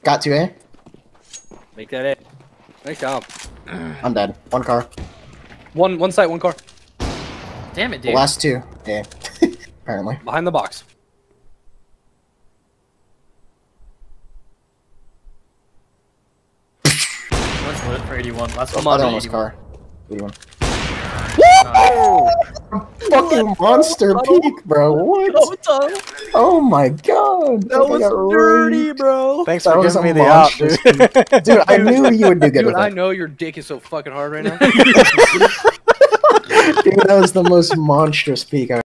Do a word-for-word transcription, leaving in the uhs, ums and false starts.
Got two A. Make that it. Nice job. I'm dead. One car. One one site, one car. Damn it, The dude. last two. A. Apparently. Behind the box. One's lit for eighty-one. Last Come one. on, Other one was eighty-one. car. eighty-one. Nice. Fucking monster peak, bro. What? Oh my god. That I was got dirty, raped. bro. Thanks That for was giving me a the out, monstrous dude. peak. Dude, I knew you would do good Dude, with I it. know your dick is so fucking hard right now. Dude, that was the most monstrous peak I've